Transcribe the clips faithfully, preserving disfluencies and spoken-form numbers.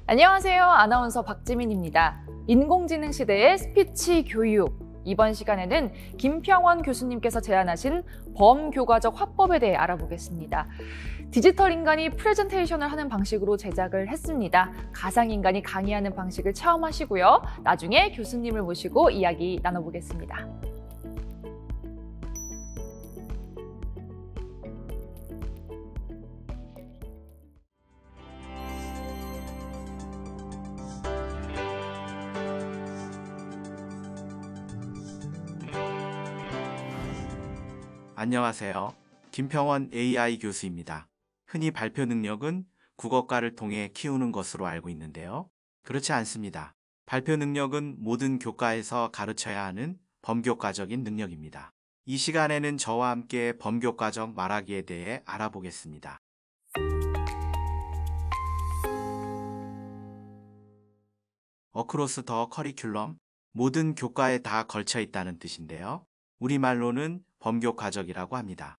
안녕하세요. 아나운서 박지민입니다. 인공지능 시대의 스피치 교육. 이번 시간에는 김평원 교수님께서 제안하신 범교과적 화법에 대해 알아보겠습니다. 디지털 인간이 프레젠테이션을 하는 방식으로 제작을 했습니다. 가상인간이 강의하는 방식을 체험하시고요. 나중에 교수님을 모시고 이야기 나눠보겠습니다. 안녕하세요. 김평원 에이아이 교수입니다. 흔히 발표 능력은 국어과를 통해 키우는 것으로 알고 있는데요. 그렇지 않습니다. 발표 능력은 모든 교과에서 가르쳐야 하는 범교과적인 능력입니다. 이 시간에는 저와 함께 범교과적 말하기에 대해 알아보겠습니다. 어크로스 더 커리큘럼, 모든 교과에 다 걸쳐 있다는 뜻인데요. 우리말로는 범교과적이라고 합니다.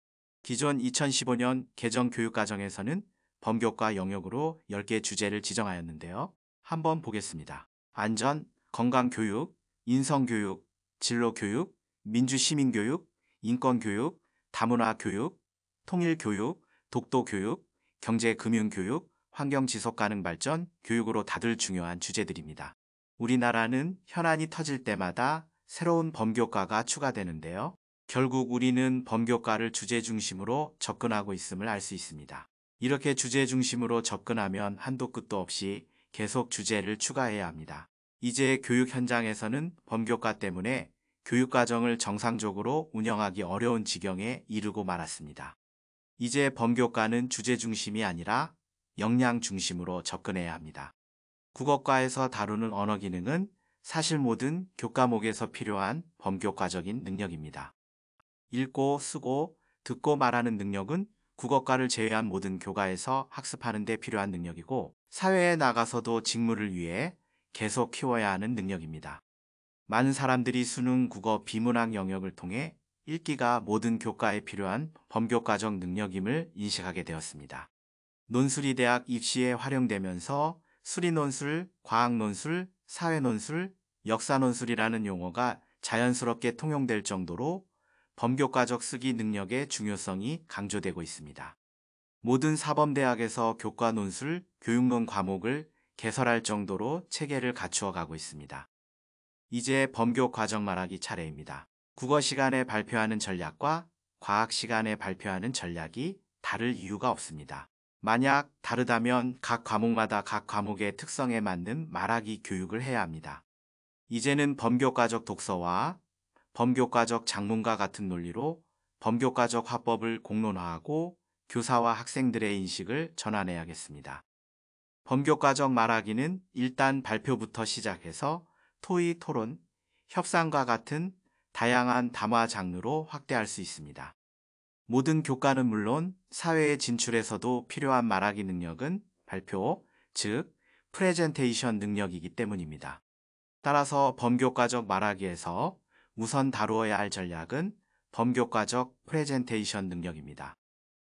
기존 이천십오 년 개정 교육과정에서는 범교과 영역으로 열 개 주제를 지정하였는데요. 한번 보겠습니다. 안전, 건강교육, 인성교육, 진로교육, 민주시민교육, 인권교육, 다문화교육, 통일교육, 독도교육, 경제금융교육, 환경지속가능발전, 교육으로 다들 중요한 주제들입니다. 우리나라는 현안이 터질 때마다 새로운 범교과가 추가되는데요. 결국 우리는 범교과를 주제 중심으로 접근하고 있음을 알 수 있습니다. 이렇게 주제 중심으로 접근하면 한도 끝도 없이 계속 주제를 추가해야 합니다. 이제 교육 현장에서는 범교과 때문에 교육과정을 정상적으로 운영하기 어려운 지경에 이르고 말았습니다. 이제 범교과는 주제 중심이 아니라 역량 중심으로 접근해야 합니다. 국어과에서 다루는 언어 기능은 사실 모든 교과목에서 필요한 범교과적인 능력입니다. 읽고, 쓰고, 듣고 말하는 능력은 국어과를 제외한 모든 교과에서 학습하는 데 필요한 능력이고 사회에 나가서도 직무를 위해 계속 키워야 하는 능력입니다. 많은 사람들이 수능, 국어, 비문학 영역을 통해 읽기가 모든 교과에 필요한 범교과적 능력임을 인식하게 되었습니다. 논술이 대학 입시에 활용되면서 수리논술, 과학논술, 사회논술, 역사논술이라는 용어가 자연스럽게 통용될 정도로 범교과적 쓰기 능력의 중요성이 강조되고 있습니다. 모든 사범대학에서 교과 논술, 교육론 과목을 개설할 정도로 체계를 갖추어 가고 있습니다. 이제 범교과정 말하기 차례입니다. 국어 시간에 발표하는 전략과 과학 시간에 발표하는 전략이 다를 이유가 없습니다. 만약 다르다면 각 과목마다 각 과목의 특성에 맞는 말하기 교육을 해야 합니다. 이제는 범교과적 독서와 범교과적 작문과 같은 논리로 범교과적 화법을 공론화하고 교사와 학생들의 인식을 전환해야겠습니다. 범교과적 말하기는 일단 발표부터 시작해서 토의, 토론, 협상과 같은 다양한 담화 장르로 확대할 수 있습니다. 모든 교과는 물론 사회에 진출해서도 필요한 말하기 능력은 발표, 즉 프레젠테이션 능력이기 때문입니다. 따라서 범교과적 말하기에서 우선 다루어야 할 전략은 범교과적 프레젠테이션 능력입니다.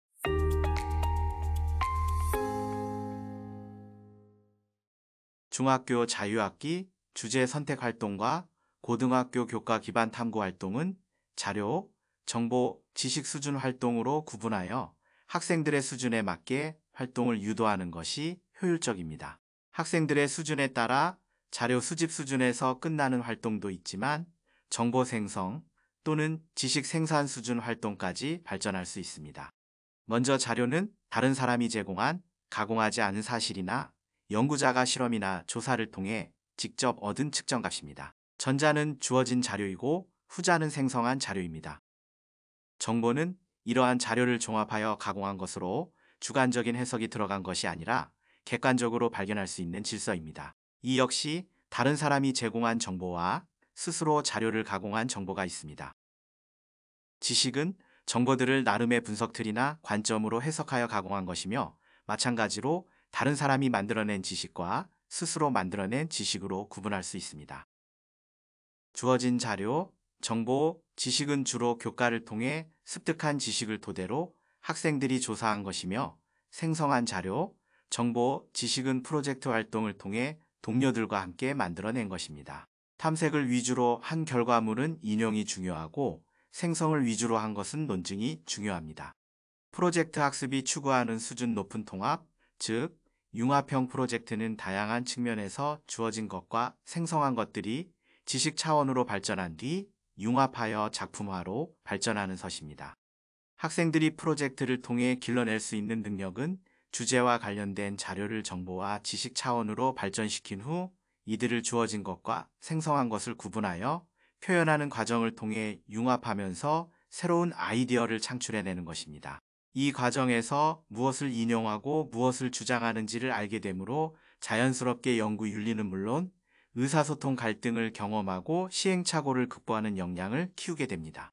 중학교 자유학기 주제 선택 활동과 고등학교 교과 기반 탐구 활동은 자료, 정보, 지식 수준 활동으로 구분하여 학생들의 수준에 맞게 활동을 유도하는 것이 효율적입니다. 학생들의 수준에 따라 자료 수집 수준에서 끝나는 활동도 있지만 정보 생성 또는 지식 생산 수준 활동까지 발전할 수 있습니다. 먼저 자료는 다른 사람이 제공한 가공하지 않은 사실이나 연구자가 실험이나 조사를 통해 직접 얻은 측정값입니다. 전자는 주어진 자료이고 후자는 생성한 자료입니다. 정보는 이러한 자료를 종합하여 가공한 것으로 주관적인 해석이 들어간 것이 아니라 객관적으로 발견할 수 있는 질서입니다. 이 역시 다른 사람이 제공한 정보와 스스로 자료를 가공한 정보가 있습니다. 지식은 정보들을 나름의 분석 틀이나 관점으로 해석하여 가공한 것이며 마찬가지로 다른 사람이 만들어낸 지식과 스스로 만들어낸 지식으로 구분할 수 있습니다. 주어진 자료, 정보, 지식은 주로 교과를 통해 습득한 지식을 토대로 학생들이 조사한 것이며 생성한 자료, 정보, 지식은 프로젝트 활동을 통해 동료들과 함께 만들어낸 것입니다. 탐색을 위주로 한 결과물은 인용이 중요하고 생성을 위주로 한 것은 논증이 중요합니다. 프로젝트 학습이 추구하는 수준 높은 통합, 즉 융합형 프로젝트는 다양한 측면에서 주어진 것과 생성한 것들이 지식 차원으로 발전한 뒤 융합하여 작품화로 발전하는 것입니다. 학생들이 프로젝트를 통해 길러낼 수 있는 능력은 주제와 관련된 자료를 정보와 지식 차원으로 발전시킨 후 이들을 주어진 것과 생성한 것을 구분하여 표현하는 과정을 통해 융합하면서 새로운 아이디어를 창출해내는 것입니다. 이 과정에서 무엇을 인용하고 무엇을 주장하는지를 알게 되므로 자연스럽게 연구 윤리는 물론 의사소통 갈등을 경험하고 시행착오를 극복하는 역량을 키우게 됩니다.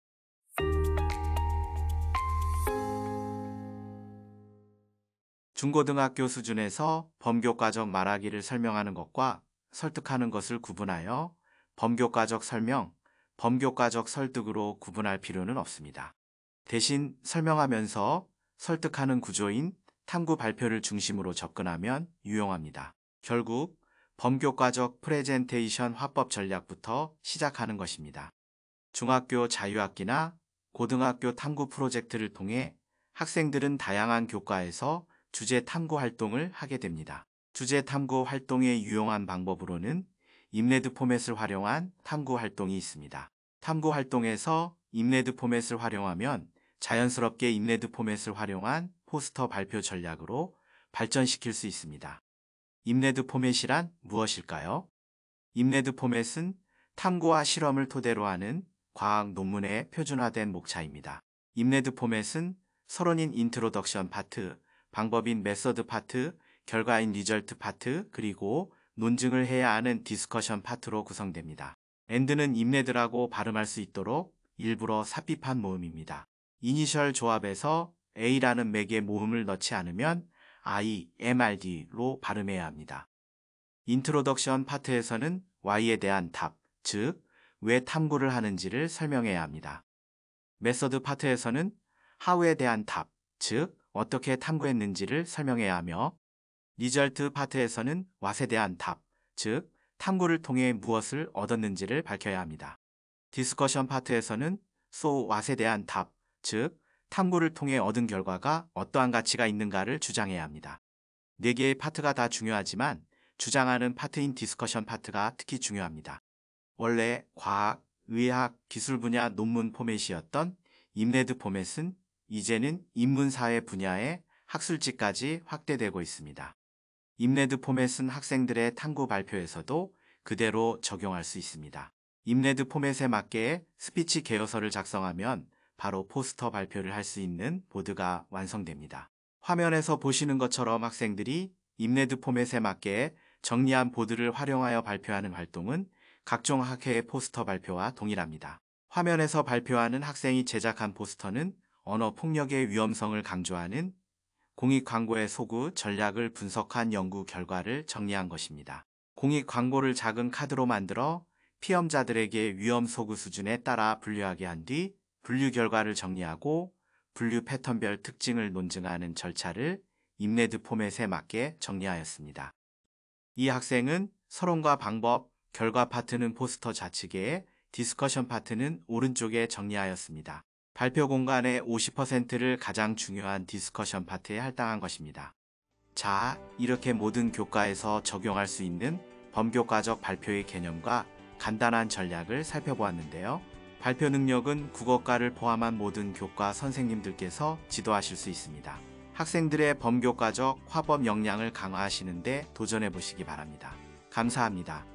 중고등학교 수준에서 범교과적 말하기를 설명하는 것과 설득하는 것을 구분하여 범교과적 설명, 범교과적 설득으로 구분할 필요는 없습니다. 대신 설명하면서 설득하는 구조인 탐구 발표를 중심으로 접근하면 유용합니다. 결국 범교과적 프레젠테이션 화법 전략부터 시작하는 것입니다. 중학교 자유학기나 고등학교 탐구 프로젝트를 통해 학생들은 다양한 교과에서 주제 탐구 활동을 하게 됩니다. 주제 탐구 활동의 유용한 방법으로는 임레드 포맷을 활용한 탐구 활동이 있습니다. 탐구 활동에서 임레드 포맷을 활용하면 자연스럽게 임레드 포맷을 활용한 포스터 발표 전략으로 발전시킬 수 있습니다. 임레드 포맷이란 무엇일까요? 임레드 포맷은 탐구와 실험을 토대로 하는 과학 논문의 표준화된 목차입니다. 임레드 포맷은 서론인 인트로덕션 파트, 방법인 메서드 파트, 결과인 리절트 파트, 그리고 논증을 해야 하는 디스커션 파트로 구성됩니다. 엔드는 임레드라고 발음할 수 있도록 일부러 삽입한 모음입니다. 이니셜 조합에서 A라는 맥의 모음을 넣지 않으면 I, 엠알디로 발음해야 합니다. 인트로덕션 파트에서는 Y에 대한 답, 즉 왜 탐구를 하는지를 설명해야 합니다. 메서드 파트에서는 How에 대한 답, 즉 어떻게 탐구했는지를 설명해야 하며 리절트 파트에서는 What에 대한 답, 즉 탐구를 통해 무엇을 얻었는지를 밝혀야 합니다. 디스커션 파트에서는 So What에 대한 답, 즉 탐구를 통해 얻은 결과가 어떠한 가치가 있는가를 주장해야 합니다. 네 개의 파트가 다 중요하지만 주장하는 파트인 디스커션 파트가 특히 중요합니다. 원래 과학, 의학, 기술 분야 논문 포맷이었던 임레드 포맷은 이제는 인문사회 분야의 학술지까지 확대되고 있습니다. 임레드 포맷은 학생들의 탐구 발표에서도 그대로 적용할 수 있습니다. 임레드 포맷에 맞게 스피치 개요서를 작성하면 바로 포스터 발표를 할 수 있는 보드가 완성됩니다. 화면에서 보시는 것처럼 학생들이 임레드 포맷에 맞게 정리한 보드를 활용하여 발표하는 활동은 각종 학회의 포스터 발표와 동일합니다. 화면에서 발표하는 학생이 제작한 포스터는 언어 폭력의 위험성을 강조하는 공익 광고의 소구 전략을 분석한 연구 결과를 정리한 것입니다. 공익 광고를 작은 카드로 만들어 피험자들에게 위험 소구 수준에 따라 분류하게 한 뒤 분류 결과를 정리하고 분류 패턴별 특징을 논증하는 절차를 임레드 포맷에 맞게 정리하였습니다. 이 학생은 서론과 방법, 결과 파트는 포스터 좌측에, 디스커션 파트는 오른쪽에 정리하였습니다. 발표 공간의 오십 퍼센트를 가장 중요한 디스커션 파트에 할당한 것입니다. 자, 이렇게 모든 교과에서 적용할 수 있는 범교과적 발표의 개념과 간단한 전략을 살펴보았는데요. 발표 능력은 국어과를 포함한 모든 교과 선생님들께서 지도하실 수 있습니다. 학생들의 범교과적 화법 역량을 강화하시는 데 도전해 보시기 바랍니다. 감사합니다.